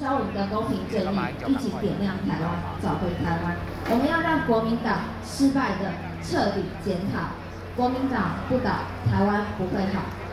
朝我们的公平正义，一起点亮台湾，找回台湾。我们要让国民党失败的彻底检讨，国民党不倒，台湾不会好。